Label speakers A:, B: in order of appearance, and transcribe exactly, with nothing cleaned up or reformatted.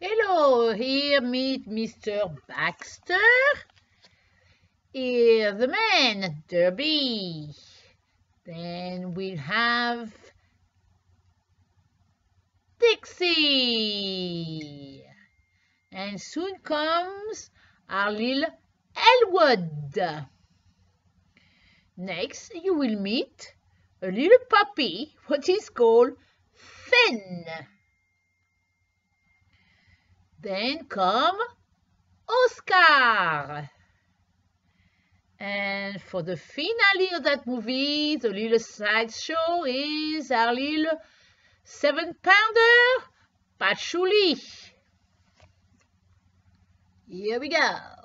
A: Hello, here meet Mister Baxter. Here the man, Derby. Then we'll have Dixie. And soon comes our little Elwood. Next, you will meet a little puppy, what is called Finn. Then come Oscar. And for the finale of that movie, the little sideshow is our little seven-pounder, Patchouli. Here we go.